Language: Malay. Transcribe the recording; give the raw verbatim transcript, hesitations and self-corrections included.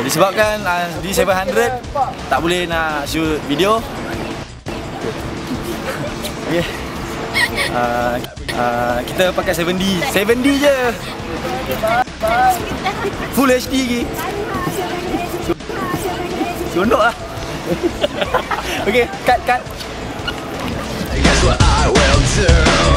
Disebabkan uh, di tujuh ratus tak boleh nak shoot video. Okay. Uh, uh, kita pakai tujuh D. tujuh D je. Full H D lagi. Seronok lah. Okay, cut, cut. Guess what I will do.